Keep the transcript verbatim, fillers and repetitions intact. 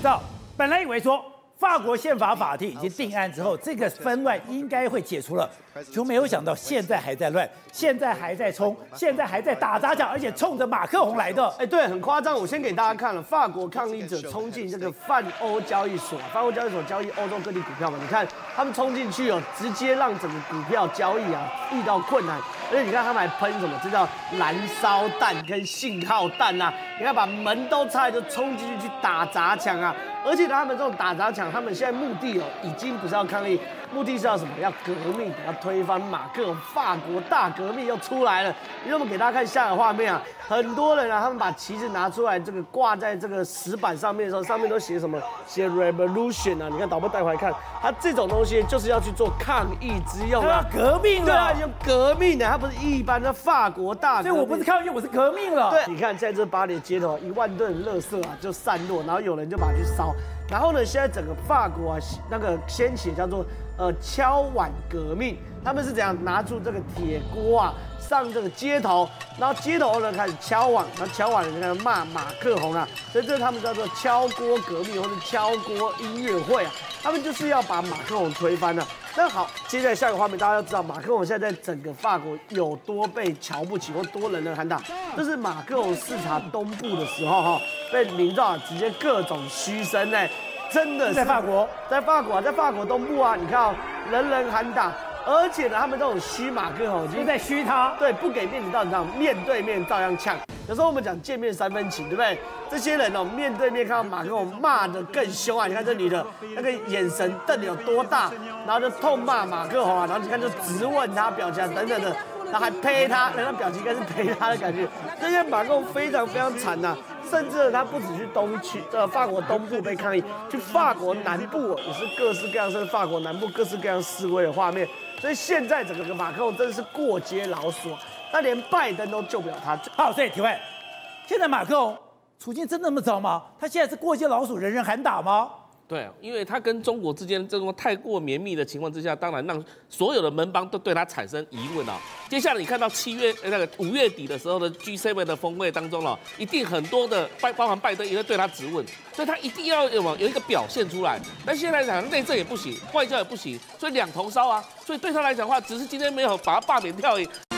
知道，本来以为说法国宪法法庭已经定案之后，这个纷乱应该会解除了，就没有想到现在还在乱，现在还在冲，现在还在打砸抢，而且冲着马克宏来的。 哎，对，很夸张。我先给大家看了，法国抗议者冲进这个泛欧交易所，泛欧交易所交易欧洲各地股票嘛，你看他们冲进去哦，直接让整个股票交易啊遇到困难，而且你看他们还喷什么，这叫燃烧弹跟信号弹啊，你看把门都拆就冲进去去打砸抢啊，而且他们这种打砸抢，他们现在目的哦已经不是要抗议。目的是要什么？要革命，要推翻马克龙，法国大革命又出来了。因为我们给大家看下个画面啊，很多人啊，他们把旗子拿出来，这个挂在这个石板上面的时候，上面都写什么？写 revolution 啊！你看导播带回来看，它这种东西就是要去做抗议之用啊， 革命对啊，用革命的，它不是一般的法国大革命。 所以我不是抗议，我是革命了。 对，你看在这巴黎街头，一万吨垃圾啊就散落，然后有人就把它去烧。然后呢，现在整个法国啊，那个掀起叫做呃敲碗革命，他们是怎样拿出这个铁锅啊上这个街头，然后街头呢开始敲碗，然后敲碗人就开始骂马克宏啊，所以这是他们叫做敲锅革命或者敲锅音乐会啊，他们就是要把马克宏推翻了。那好，接下来下一个画面，大家要知道马克宏现在在整个法国有多被瞧不起或多人人喊打，这是马克宏视察东部的时候哈，被民众啊直接各种嘘声呢。真的是在法国， 在法国啊，在法国东部啊，你看哦，人人喊打，而且呢，他们这种虚马克宏就在虚他， 对，不给面子到你知道，面对面照样呛。有时候我们讲见面三分情，对不对？这些人哦，面对面看到马克宏骂得更凶啊！你看这女的那个眼神瞪得有多大，然后就痛骂马克宏啊，然后你看就质问他表情等等的，然后还呸他，人家表情应该是呸他的感觉。这些马克宏非常非常惨呐、啊。甚至他不止去东区，呃，法国东部被抗议，去法国南部也是各式各样，甚至法国南部各式各样示威的画面。所以现在整个马克宏真的是过街老鼠，那连拜登都救不了他。 好，所以提问，现在马克宏处境真的那么糟吗？他现在是过街老鼠，人人喊打吗？ 对，因为他跟中国之间这种太过绵密的情况之下，当然让所有的盟邦都对他产生疑问啊。接下来你看到七月那个五月底的时候的 G 七 的峰会当中了，一定很多的拜包含拜登也会对他质问，所以他一定要有有一个表现出来。但现在讲内政也不行，外交也不行，所以两头烧啊。所以对他来讲的话，只是今天没有把他罢免掉而已。